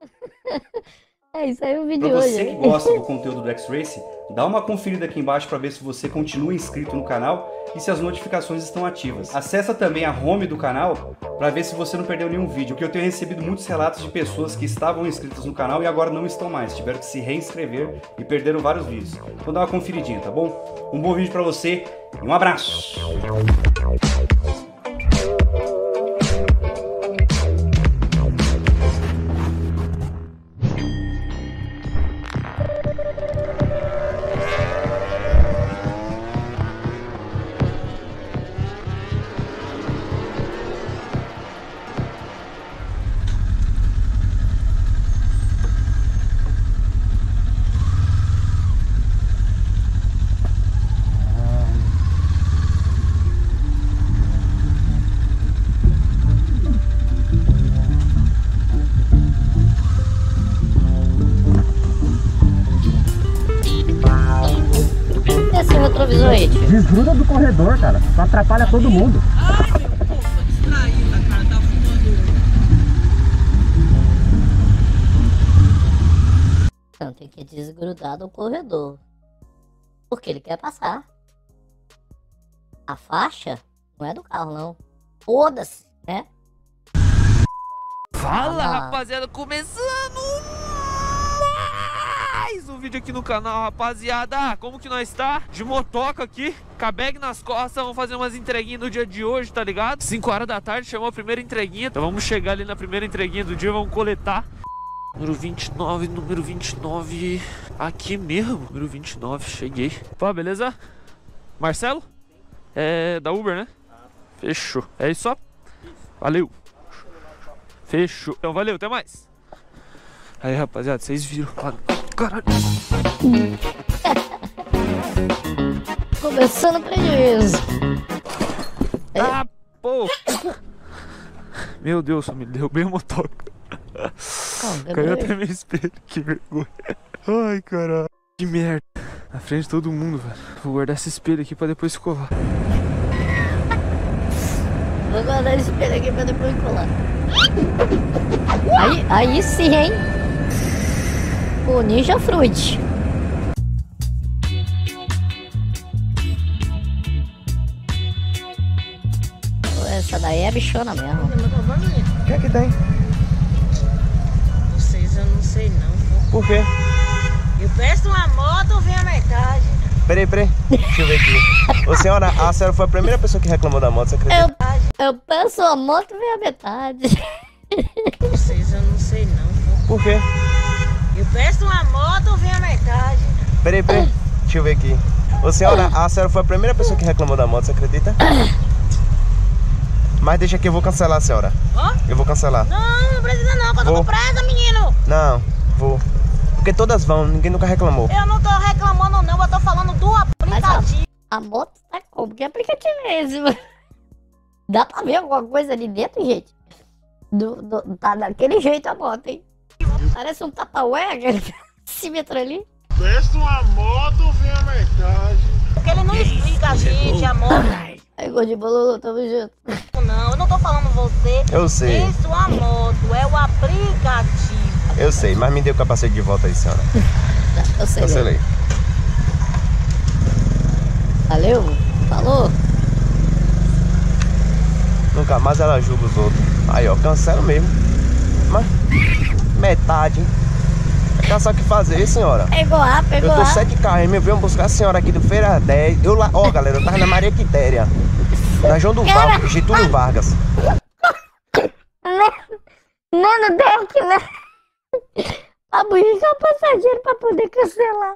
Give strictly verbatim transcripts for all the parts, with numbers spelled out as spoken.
É isso aí o vídeo Para de hoje. você que gosta do conteúdo do X-Race, dá uma conferida aqui embaixo para ver se você continua inscrito no canal e se as notificações estão ativas. Acessa também a home do canal para ver se você não perdeu nenhum vídeo, porque eu tenho recebido muitos relatos de pessoas que estavam inscritas no canal e agora não estão mais, tiveram que se reinscrever e perderam vários vídeos. Então dá uma conferidinha, tá bom? Um bom vídeo para você e um abraço! Esse retrovisor aí, tio. Desgruda do corredor, cara. Tu atrapalha todo mundo. Ai, meu, pô, tô distraída, cara. Tá fumando. Então tem que desgrudar do corredor. Porque ele quer passar. A faixa não é do carro, não. Foda-se, né? Fala, Ah. rapaziada, começando mais um vídeo aqui no canal, rapaziada. Como que nós tá? De motoca aqui, com a bag nas costas. Vamos fazer umas entreguinhas no dia de hoje, tá ligado? cinco horas da tarde, chamou a primeira entreguinha. Então vamos chegar ali na primeira entreguinha do dia, vamos coletar. Número vinte e nove, número vinte e nove. Aqui mesmo, número vinte e nove, cheguei. Pô, beleza? Marcelo? É da Uber, né? Fechou. É isso só? Valeu. Fechou. Então valeu, até mais. Aí, rapaziada, vocês viram. Ai, caralho. Começando o prejuízo. Ah, pô. Meu Deus, me derrubei a motoca. Não, Caiu demorei. até meu espelho, que vergonha. Ai, caralho. Que merda. Na frente de todo mundo, velho. Vou guardar esse espelho aqui pra depois escovar. Vou guardar esse espelho aqui pra depois colar. Aí, aí sim, hein? O Ninja Fruit. Pô, essa daí é bichona mesmo. O que é que tem? Vocês eu não sei não. Por quê? Eu peço uma moto, vem a metade. Peraí, peraí. Deixa eu ver aqui. Ô senhora, a senhora foi a primeira pessoa que reclamou da moto, você acredita? Eu, eu peço a moto e vem a metade. Vocês eu não sei não. Por quê? Eu peço uma moto, vem a metade. Peraí, peraí. Deixa eu ver aqui. Ô senhora, a senhora foi a primeira pessoa que reclamou da moto, você acredita? Mas deixa aqui, eu vou cancelar, senhora. Ó? Eu vou cancelar. Não, não precisa não, que eu tô Vou. com pressa, menino. Não, vou. Porque todas vão, ninguém nunca reclamou. Eu não tô reclamando não, eu tô falando do Mas a, aplicativo. a moto tá como? Que aplicativo é esse, mano? Dá pra ver alguma coisa ali dentro, gente? Do, do- tá daquele jeito a moto, hein? Parece um tapa-ué, aquele decímetro ali. Peço uma moto, vem a metade. Porque ele não explica a gente, a moto. Aí, gordinho bololô, tamo junto. Não, eu não tô falando você. Eu sei, Isso, a moto, é o aplicativo. eu sei, mas me dê o capacete de volta aí, senhora. Tá, eu sei. Cancelei. Valeu? Falou? Nunca mais ela julga os outros. Aí, ó, cancela mesmo. Mas metade, hein? Não sabe o que fazer, senhora. Pegou A, pegou Eu tô A. sete carros, me veio buscar a senhora aqui do Feira dez. Eu lá, ó, galera, eu tava na Maria Quitéria. Na João do Val, Getúlio Vargas. Não, no deck, né? Pra buscar o passageiro pra poder cancelar.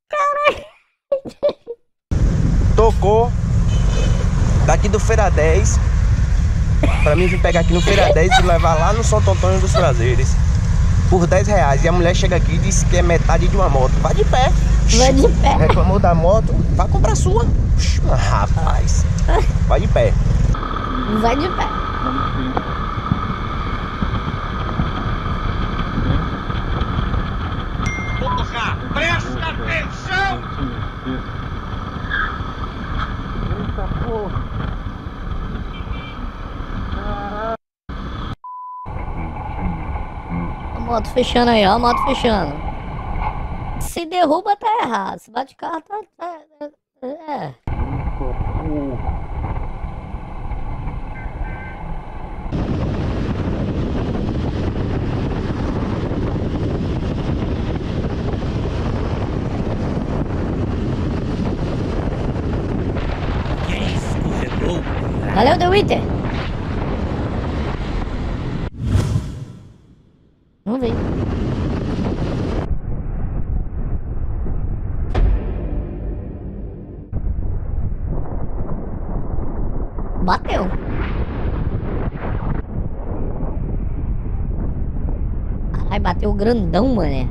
Tocou daqui do Feira dez. Pra mim vir pegar aqui no Feira dez e levar lá no Santo Antônio dos Prazeres. Por dez reais. E a mulher chega aqui e diz que é metade de uma moto. Vai de pé. Vai de pé. Reclamou da moto, vai comprar a sua. Oxi, mas rapaz, vai de pé. Vai de pé. Porra, presta atenção! A moto fechando aí, ó a moto fechando. Se derruba tá errado, se bate carro tá... tá é. Valeu, The Winter. Vamos ver. Bateu. Ai, bateu grandão, mané.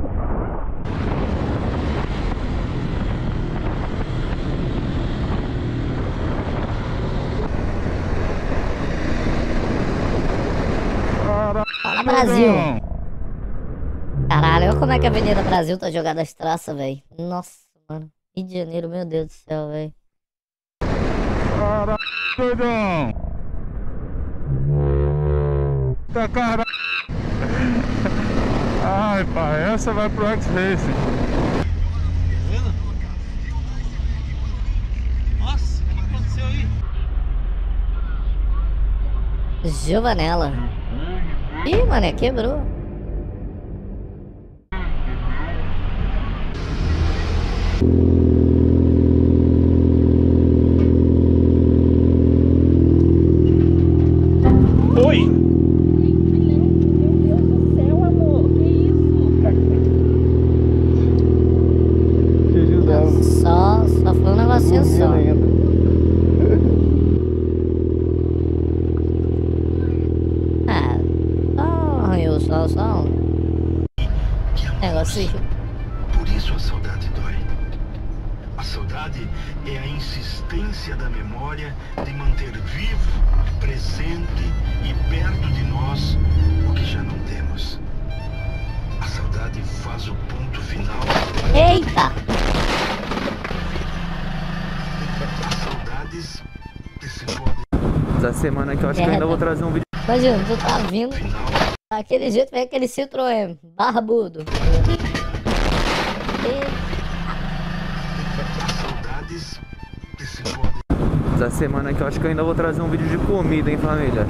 Fala, Brasil. Caralho, olha como é que a Avenida Brasil tá jogada as traças, velho. Nossa, mano. Rio de Janeiro, meu Deus do céu, velho. Caralho, doidão. Tá caralho. Ai, pai, essa vai pro X-Racing. Nossa, o que aconteceu aí? Giovanella. Ih, mané, quebrou. Oi! Meu Deus do céu, amor, que isso? Só, só foi um negocinho só. Ah, só arranhou, só, só um negocinho. Por isso a saudade dói. A saudade é a insistência da memória de manter vivo, presente e perto de nós o que já não temos. A saudade faz o ponto final. Eita! As saudades desse modo Essa semana aqui eu acho que eu ainda vou trazer um vídeo. Imagina, tu tá vindo, final. daquele jeito vem aquele Citroën barbudo. E... As saudades desse modo. Essa semana aqui eu acho que eu ainda vou trazer um vídeo de comida, hein, família.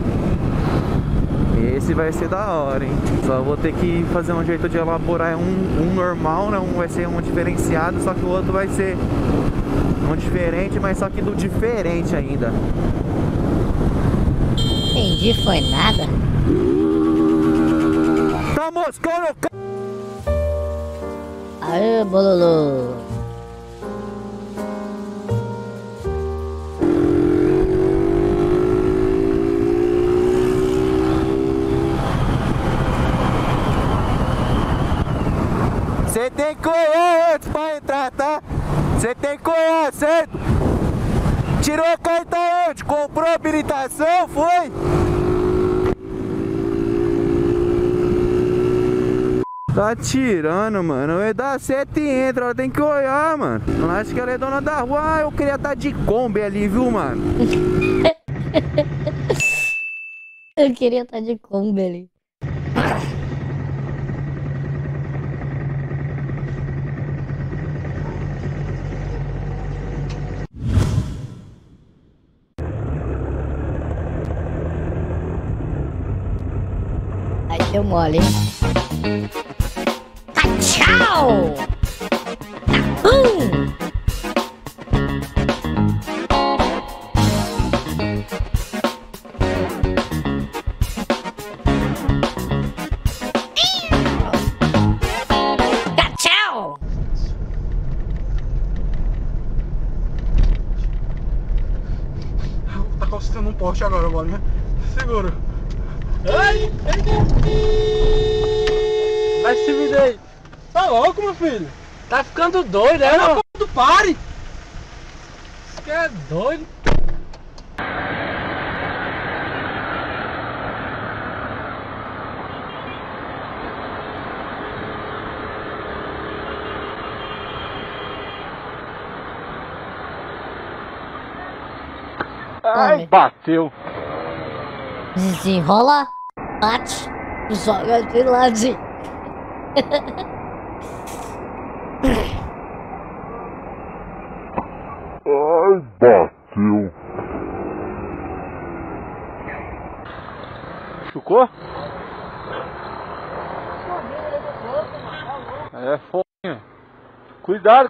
Esse vai ser da hora, hein. Só vou ter que fazer um jeito de elaborar um, um normal, né? Um vai ser um diferenciado, só que o outro vai ser um diferente, mas só que do diferente ainda. Entendi, foi nada. Tá moscando, c... Aê, bololô. Você tem que olhar antes pra entrar, tá? Você tem que olhar, certo? Tirou a carta onde? Comprou a habilitação, foi? Tá tirando, mano. Vai dar sete e entra, ela tem que olhar, mano. Não acho que ela é dona da rua. Ah, eu queria estar de Kombi ali, viu, mano? Eu queria estar de Kombi ali. Aí deu mole, hein? Ah, tchau! Hum. Ah, tchau! Tá costando um poste agora, bolinha. Segura. Ai! Vai se virar aí. Tá louco, meu filho? Tá ficando doido, é? Não, do pare! Isso que é doido. Ai, bateu. desenrola, bate, Joga de ladinho. Ai, bateu. Chucou? É foda. Cuidado.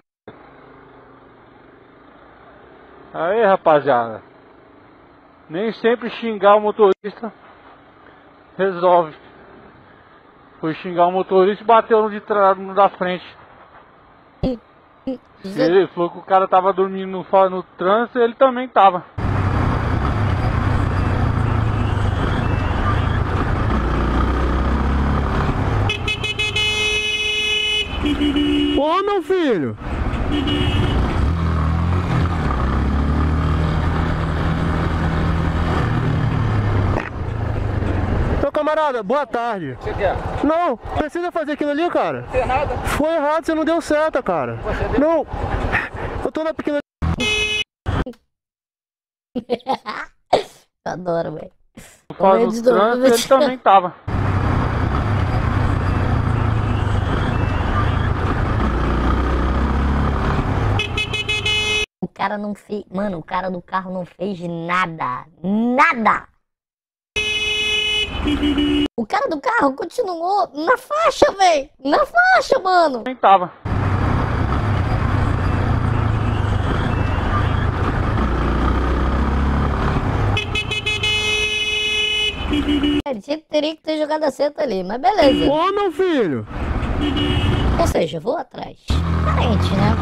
Aí, rapaziada. Nem sempre xingar o motorista resolve. Foi xingar o motorista e bateu no de trás, no da frente. Ele falou que o cara tava dormindo no, no trânsito e ele também tava. Ô, meu filho! Ô, camarada, boa tarde. Você quer? Não, precisa fazer aquilo ali, cara. Não tem nada. Foi errado, você não deu seta, cara. Você deu? Não, eu tô na pequena... Adoro, velho. Faz no trânsito, ele também tava. O cara não fez... Mano, o cara do carro não fez nada. Nada! O cara do carro continuou na faixa, velho. Na faixa, mano. Também tava. Ele tinha- teria que ter jogado a seta ali, mas beleza. Ô, meu filho! Ou seja, vou atrás. Carente, né?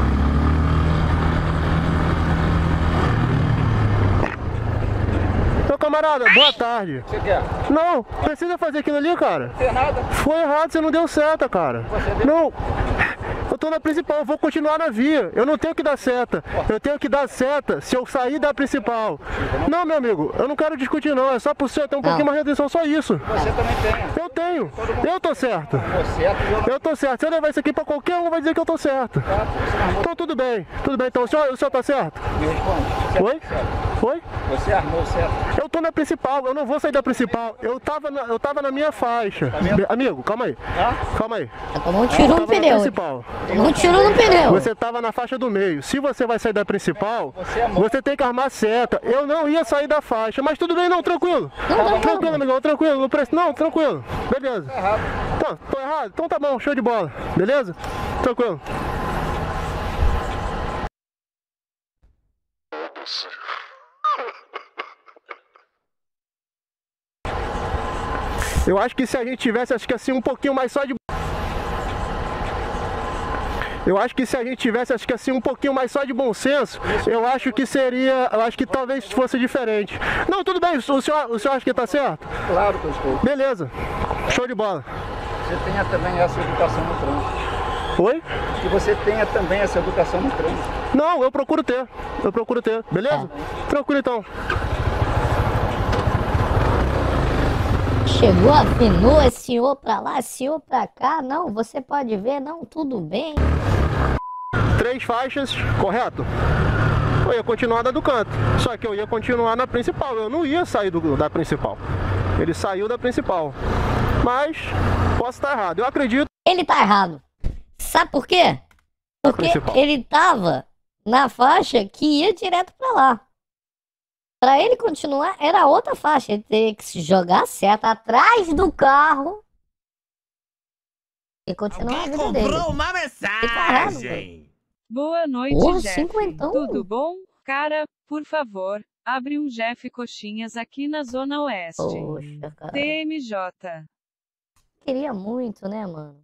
Ô, camarada, boa tarde. Você quer? Não, precisa fazer aquilo ali, cara. Não tem nada. Foi errado, você não deu seta, cara. Você deu? Não, eu tô na principal, eu vou continuar na via. Eu não tenho que dar seta. Eu tenho que dar seta se eu sair da principal. Não, meu amigo, eu não quero discutir não. É só pro senhor ter um pouquinho mais de atenção, só isso. Você também tem. Eu tenho. Eu tô certo. Você é tudo. Eu tô certo. Se eu levar isso aqui pra qualquer um, vai dizer que eu tô certo. Então tudo bem. Tudo bem. Então o senhor, o senhor tá certo? Me responde. Você Oi? certo. Oi? Você armou certo. Eu tô na principal, eu não vou sair da principal. Eu tava na, eu tava na minha faixa. vendo? Amigo, calma aí. Hã? Calma aí. Tomou um tiro Eu no tava na pneu. principal. Tomou um tiro no pneu. Você tava na faixa do meio. Se você vai sair da principal, Você é mão. você tem que armar seta. Eu não ia sair da faixa, mas tudo bem, não, tranquilo. Não, não, Tranquilo, não. amigão, tranquilo. Não, preciso- não, tranquilo. Beleza. Tá errado. Tá, tô errado? Então tá bom, show de bola. Beleza? Tranquilo. Eu acho que se a gente tivesse, acho que assim, um pouquinho mais só de... Eu acho que se a gente tivesse, acho que assim, um pouquinho mais só de bom senso, eu acho que seria, eu acho que talvez fosse diferente. Não, tudo bem, o senhor, o senhor acha que tá certo? Claro que eu estou. Beleza, show de bola. Você tenha também essa educação no trânsito. Oi? Que você tenha também essa educação no trânsito. Não, eu procuro ter, eu procuro ter, beleza? Tranquilo então. Chegou, afinou, esse senhor pra lá, esse senhor pra cá. Não, você pode ver, não, tudo bem. Três faixas, correto? Eu ia continuar da do canto, só que eu ia continuar na principal, eu não ia sair do, da principal. Ele saiu da principal, mas posso estar errado, eu acredito. Ele tá errado. Sabe por quê? Porque principal. ele tava na faixa que ia direto pra lá. Pra ele continuar, era outra faixa. Ele teria que se jogar certo atrás do carro e continuar a vida dele. uma Ele tá errado, velho. mensagem. Boa noite, Porra, Jeff. cinquentão. Tudo bom? Cara, por favor, abre um Jeff Coxinhas aqui na Zona Oeste. Poxa, cara. T M J. Queria muito, né, mano?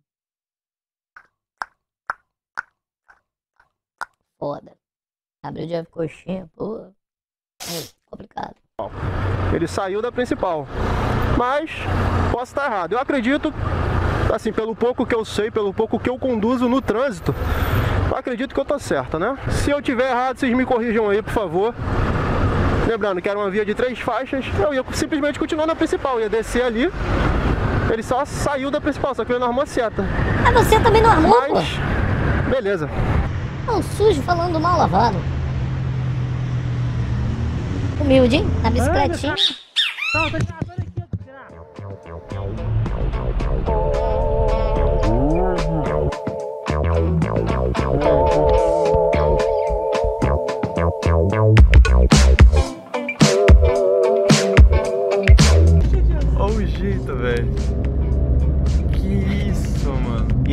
Foda. Abriu de coxinha, pô. É complicado. Ele saiu da principal, mas posso estar errado. Eu acredito, assim, pelo pouco que eu sei, pelo pouco que eu conduzo no trânsito, eu acredito que eu tô certo, né? Se eu tiver errado, vocês me corrijam aí, por favor. Lembrando que era uma via de três faixas, eu ia simplesmente continuar na principal, ia descer ali. Ele só saiu da principal, só que ele não armou a seta. Ah, você também não armou, Mas, pô? beleza. Não, sujo falando mal lavado. Humilde, hein? Na bicicletinha. Não, tá aqui,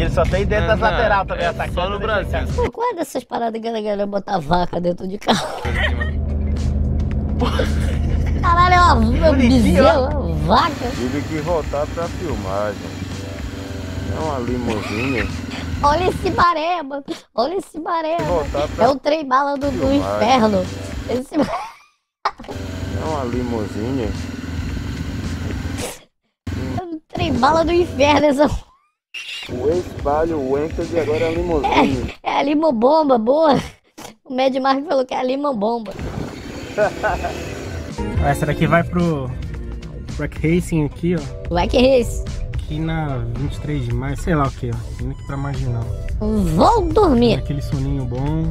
ele só tem dentro das Não, lateral também, é atacando. só no Brasil. Pô, qual é dessas paradas que a galera botar vaca dentro de carro? Caralho, é uma, uma bezerra, uma vaca. Tive que voltar pra filmagem. É uma limusine. Olha esse maré, mano. Olha esse maré. Voltar pra É o trem bala do, do filmagem. inferno. Esse... É uma limusine. É o trem bala do inferno. Essa... O ex-palio, o Enkel e agora é a limusine. É, é a limobomba, boa. O Mad Mark falou que é a limobomba. Essa daqui vai pro Track Racing aqui, ó. Track Race. Aqui na vinte e três de maio, sei lá o que, ó. Indo aqui pra Marginal. Vou dormir. Aquele soninho bom.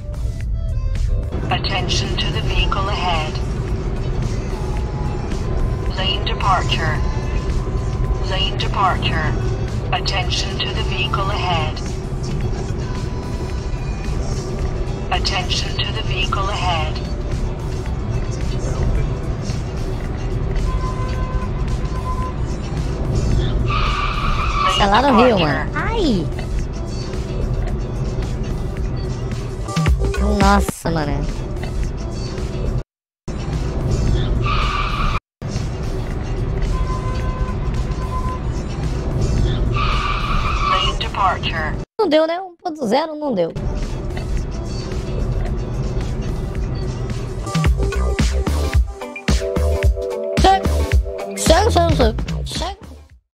Attention to the vehicle ahead. Lane departure. Lane departure. Attention to the vehicle ahead. Attention to the vehicle ahead. É lá no Rio, mano. Ai! Nossa, mano. Lane departure. Não deu, né? um ponto zero não deu. Chega, chega, chega, chega.